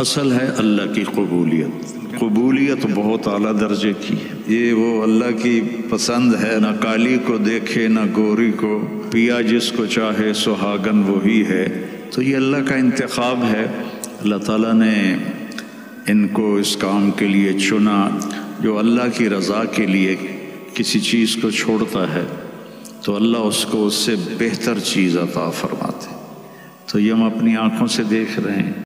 असल है अल्लाह की कबूलियत। कबूलियत बहुत आला दर्जे की है। ये वो अल्लाह की पसंद है, ना काली को देखे ना गोरी को, पिया जिसको चाहे सुहागन वही है। तो ये अल्लाह का इंतखाब है। अल्लाह ताला ने इनको इस काम के लिए चुना। जो अल्लाह की रज़ा के लिए किसी चीज़ को छोड़ता है तो अल्लाह उसको उससे बेहतर चीज़ अता फरमाते। तो ये हम अपनी आँखों से देख रहे हैं।